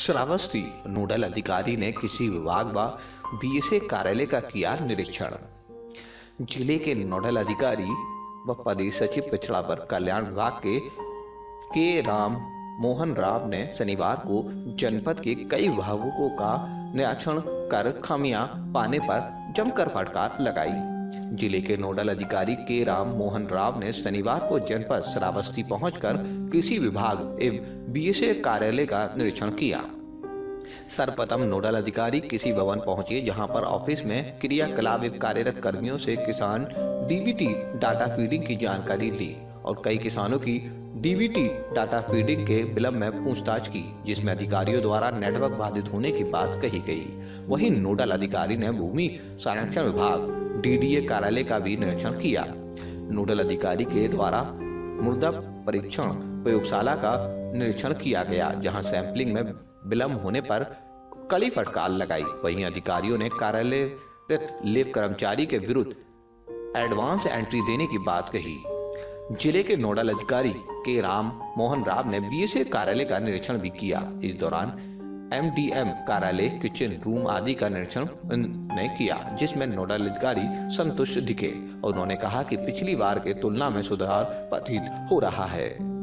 Shravasti nodal अधिकारी ने कृषि विभाग व बीएसए कार्यालय का किया निरीक्षण। जिले के नोडल अधिकारी व प्रदेश सचिव पिछड़ा वर्ग कल्याण विभाग के राम मोहन राव ने शनिवार को जनपद के कई विभागों का निरीक्षण कर खामियां पाने पर जमकर फटकार लगाई। जिले के नोडल अधिकारी के राम मोहन राव ने शनिवार को जनपद श्रावस्ती पहुंचकर कृषि विभाग एवं बीएसए कार्यालय का निरीक्षण किया। सर्वप्रथम नोडल अधिकारी कृषि भवन पहुंचे, जहां पर ऑफिस में क्रियाकलाप एवं कार्यरत कर्मियों से किसान डीबीटी डाटा फीडिंग की जानकारी ली और कई किसानों की डीबीटी डाटा फीडिंग के विलंब में पूछताछ की, जिसमें अधिकारियों द्वारा नेटवर्क बाधित होने की बात कही गई। वहीं नोडल अधिकारी ने भूमि संरक्षण विभाग डीडीए कार्यालय का भी निरीक्षण किया। नोडल अधिकारी के द्वारा मृदा परीक्षण प्रयोगशाला का निरीक्षण किया गया, जहां सैंपलिंग में विलंब होने पर कड़ी फटकार लगाई। वहीं अधिकारियों ने कार्यरत लेब कर्मचारी के विरुद्ध एडवांस एंट्री देने की बात कही। जिले के नोडल अधिकारी के राम मोहन राव ने बीएसए कार्यालय का निरीक्षण भी किया। इस दौरान एमडीएम कार्यालय, किचन रूम आदि का निरीक्षण ने किया, जिसमें नोडल अधिकारी संतुष्ट दिखे और उन्होंने कहा कि पिछली बार के तुलना में सुधार प्रतीत हो रहा है।